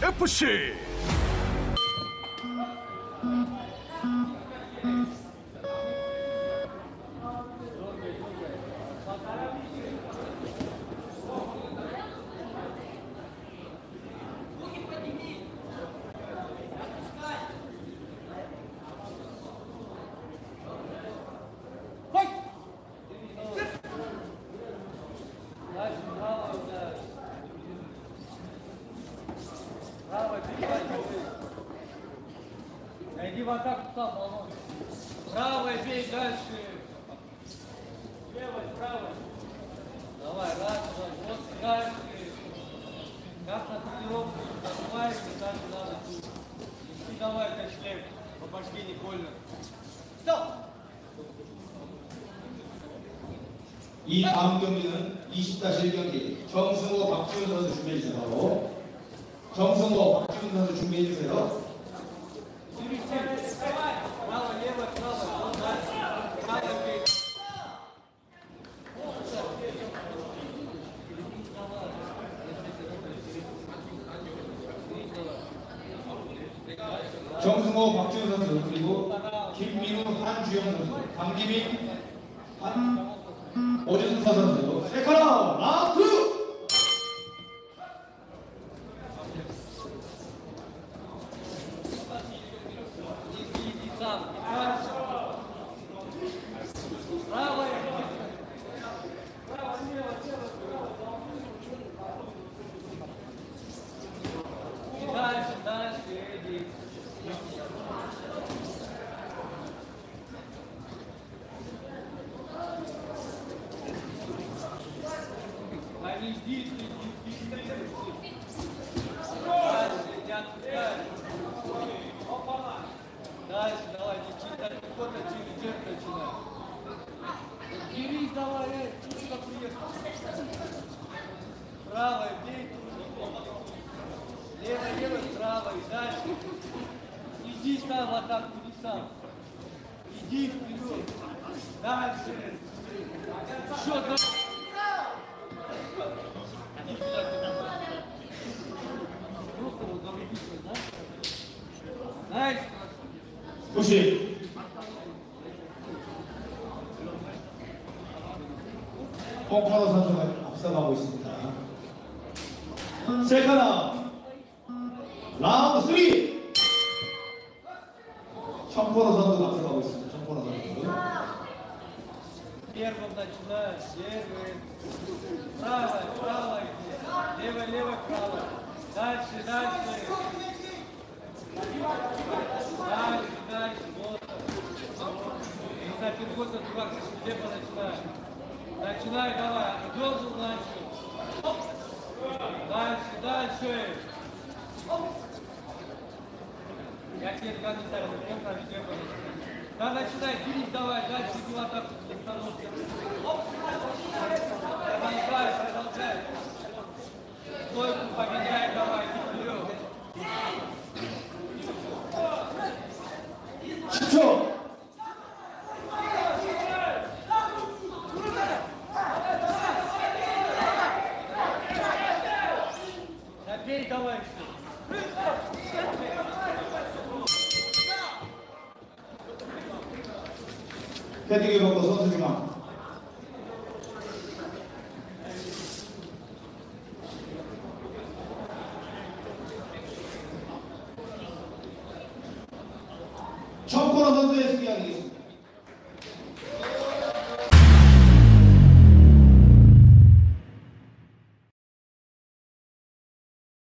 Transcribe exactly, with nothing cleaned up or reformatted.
에프씨. Иди в атаку сам, Володь. Правой бей дальше. Левой, правой. Давай, раз, два, вот дальше. Как на тренировку нажимаешь, так и надо. И давай, качляй. По башке не больно. Стоп! 이 다음 경기는 이십 대 일 경기 정승호 박지훈 선수 준비해 주세요. 정승호 박지훈 선수 준비해 주세요. Право, лево, право, вот дальше. Право, бей. 정승호 박지훈 선수 그리고 김민우 한주영 선수 강기민 한 오진서 선수 세컨 라운드. Дальше, дальше, иди. А не жди, иди, иди, иди. Дальше, не отпускай. Дальше, давай, не читай, кто-то через джек начинай. Берись, давай, эй, чуть-чуть приехал. Правой, бей. Лево, лево, право и дальше. Иди сам в атаку, иди сам. Иди вперед. Дальше. Еще дальше. Иди сюда. Просто вот зарубиться, да? Найс. 구십. 홍파도 선수가 앞서가고 있습니다. 세컨 라운드 삼. 청포로 선수가 앞서가고 있습니다. 청포로 선수. Первым начинаешь, первый. Правой, правой. Левой, левой, правой. Дальше, дальше. Дальше, дальше. Вот. Не знаю, переход от дурак, слепо начинаешь. Начинай, давай. Должен дальше. Дальше, дальше. Я тебе не ставлю, прям на видео. Да, начинай, бери, давай, дальше иди в атаку, не становится. Продолжай, продолжай. Стойку поменяй, давай, иди вперед. 십 초. Забей, давай. 패딩을 벗고 선수 중앙. 청코너 선수의 승리하기